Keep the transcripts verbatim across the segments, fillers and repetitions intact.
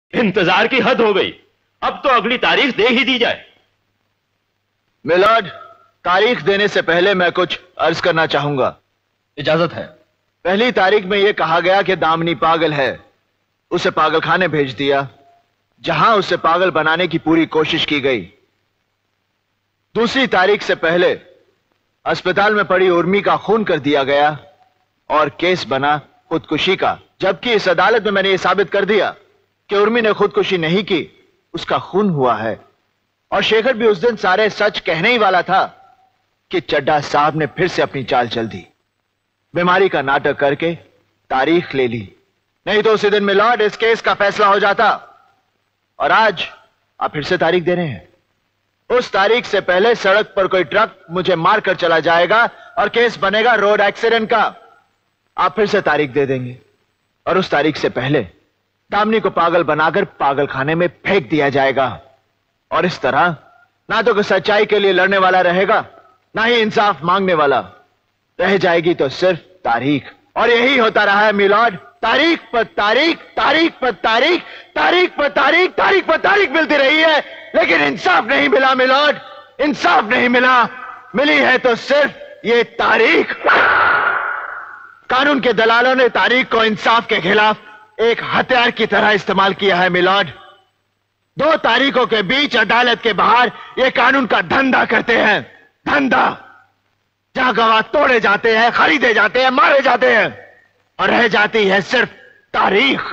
इंतजार की हद हो गई, अब तो अगली तारीख दे ही दी जाए। मिलॉर्ड, तारीख देने से पहले मैं कुछ अर्ज करना चाहूंगा। इजाजत है। पहली तारीख में यह कहा गया कि दामिनी पागल है, उसे पागलखाने भेज दिया, जहां उसे पागल बनाने की पूरी कोशिश की गई। दूसरी तारीख से पहले अस्पताल में पड़ी उर्मी का खून कर दिया गया और केस बना खुदकुशी का, जबकि इस अदालत में मैंने यह साबित कर दिया कि उर्मी ने खुदकुशी नहीं की, उसका खून हुआ है। और शेखर भी उस दिन सारे सच कहने ही वाला था कि चड्ढा साहब ने फिर से अपनी चाल चल दी, बीमारी का नाटक करके तारीख ले ली। नहीं तो उसी दिन मिलॉर्ड इस केस का फैसला हो जाता। और आज आप फिर से तारीख दे रहे हैं। उस तारीख से पहले सड़क पर कोई ट्रक मुझे मारकर चला जाएगा और केस बनेगा रोड एक्सीडेंट का। आप फिर से तारीख दे देंगे और उस तारीख से पहले दामिनी को पागल बनाकर पागलखाने में फेंक दिया जाएगा। और इस तरह ना तो कोई सच्चाई के लिए लड़ने वाला रहेगा, ना ही इंसाफ मांगने वाला। रह जाएगी तो सिर्फ तारीख। और यही होता रहा है मिलॉर्ड, तारीख पर तारीख, तारीख पर तारीख, तारीख पर तारीख, तारीख पर तारीख मिलती रही है, लेकिन इंसाफ नहीं मिला मिलॉर्ड, इंसाफ नहीं मिला। मिली है तो सिर्फ ये तारीख। कानून के दलालों ने तारीख को इंसाफ के खिलाफ एक हथियार की तरह इस्तेमाल किया है मिलॉर्ड। दो तारीखों के बीच अदालत के बाहर ये कानून का धंधा करते हैं, धंधा, जहां गवाह तोड़े जाते हैं, खरीदे जाते हैं, मारे जाते हैं, और रह जाती है सिर्फ तारीख।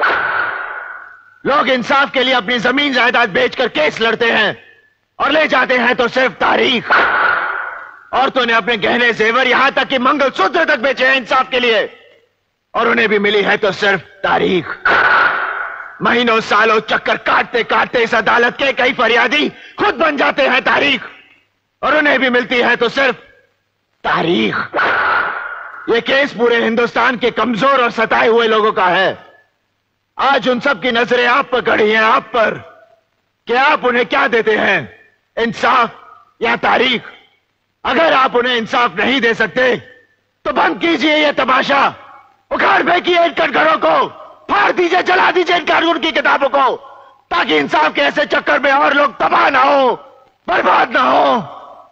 लोग इंसाफ के लिए अपनी जमीन जायदाद बेचकर केस लड़ते हैं और ले जाते हैं तो सिर्फ तारीख। औरतों ने अपने गहने जेवर, यहां तक कि मंगलसूत्र तक बेचे हैं इंसाफ के लिए, और उन्हें भी मिली है तो सिर्फ तारीख। महीनों सालों चक्कर काटते काटते इस अदालत के कई फरियादी खुद बन जाते हैं तारीख, और उन्हें भी मिलती है तो सिर्फ तारीख। यह केस पूरे हिंदुस्तान के कमजोर और सताए हुए लोगों का है। आज उन सब की नजरें आप पर गड़ी हैं, आप पर, कि आप उन्हें क्या देते हैं, इंसाफ या तारीख। अगर आप उन्हें इंसाफ नहीं दे सकते तो बंद कीजिए यह तमाशा, उखाड़ फेंकिए इन कटघरों को, फाड़ दीजिए, जला दीजिए इन कानून की किताबों को, ताकि इंसाफ के ऐसे चक्कर में और लोग तबाह ना हो, बर्बाद ना हो।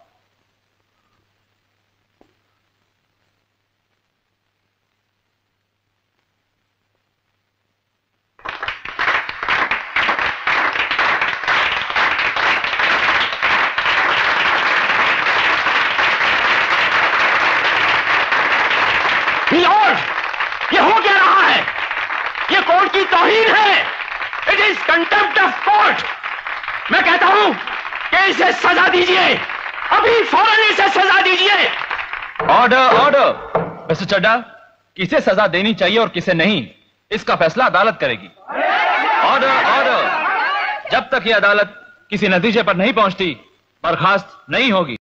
ये हो क्या रहा है? ये कोर्ट की तौहीन है। It is contempt of court. मैं कहता हूं कि इसे सजा दीजिए, अभी फौरन इसे सजा दीजिए। Order, order. मिस्टर चड्ढा, किसे सजा देनी चाहिए और किसे नहीं, इसका फैसला अदालत करेगी। Order, order. जब तक ये अदालत किसी नतीजे पर नहीं पहुंचती, बर्खास्त नहीं होगी।